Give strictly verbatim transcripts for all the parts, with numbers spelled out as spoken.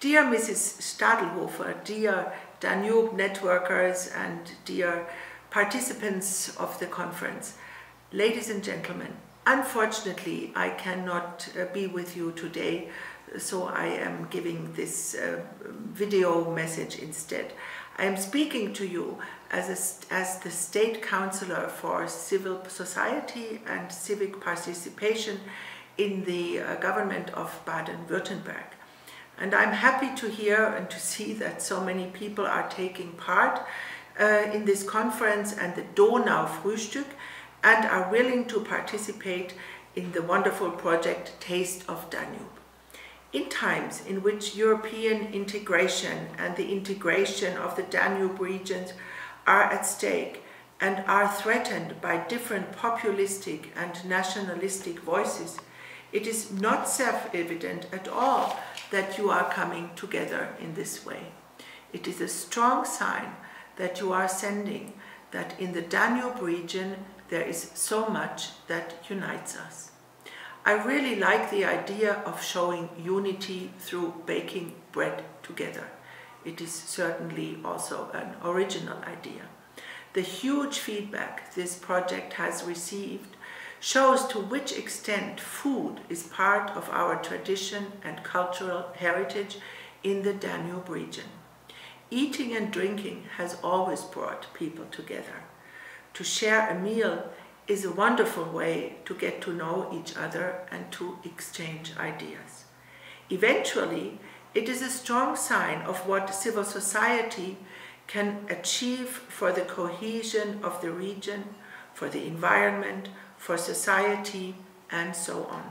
Dear Missus Stadelhofer, dear Danube networkers and dear participants of the conference, ladies and gentlemen, unfortunately I cannot uh, be with you today, so I am giving this uh, video message instead. I am speaking to you as, a, as the State Counselor for Civil Society and Civic Participation in the uh, government of Baden-Württemberg. And I'm happy to hear and to see that so many people are taking part uh, in this conference and the Donau Frühstück and are willing to participate in the wonderful project Taste of Danube. In times in which European integration and the integration of the Danube regions are at stake and are threatened by different populistic and nationalistic voices, it is not self-evident at all that you are coming together in this way. It is a strong sign that you are sending that in the Danube region there is so much that unites us. I really like the idea of showing unity through baking bread together. It is certainly also an original idea. The huge feedback this project has received shows to which extent food is part of our tradition and cultural heritage in the Danube region. Eating and drinking has always brought people together. To share a meal is a wonderful way to get to know each other and to exchange ideas. Eventually, it is a strong sign of what civil society can achieve for the cohesion of the region, for the environment, for society, and so on.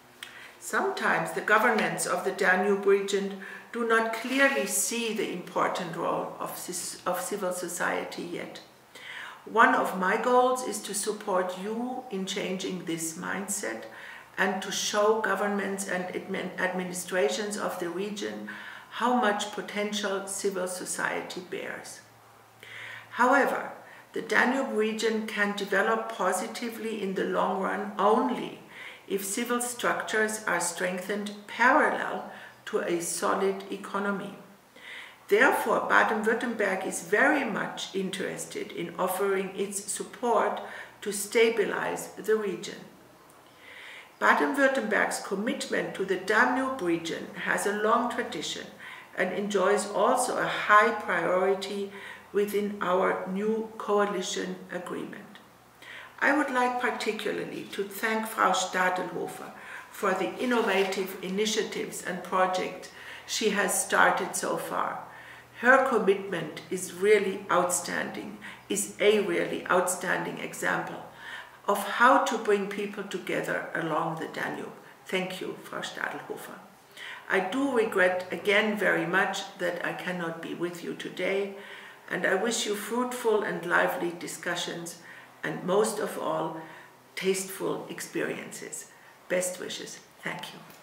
Sometimes the governments of the Danube region do not clearly see the important role of, of civil society yet. One of my goals is to support you in changing this mindset and to show governments and administrations of the region how much potential civil society bears. However, the Danube region can develop positively in the long run only if civil structures are strengthened parallel to a solid economy. Therefore, Baden-Württemberg is very much interested in offering its support to stabilize the region. Baden-Württemberg's commitment to the Danube region has a long tradition and enjoys also a high priority within our new coalition agreement. I would like particularly to thank Frau Stadelhofer for the innovative initiatives and projects she has started so far. Her commitment is really outstanding, is a really outstanding example of how to bring people together along the Danube. Thank you, Frau Stadelhofer. I do regret again very much that I cannot be with you today, and I wish you fruitful and lively discussions, and most of all, tasteful experiences. Best wishes. Thank you.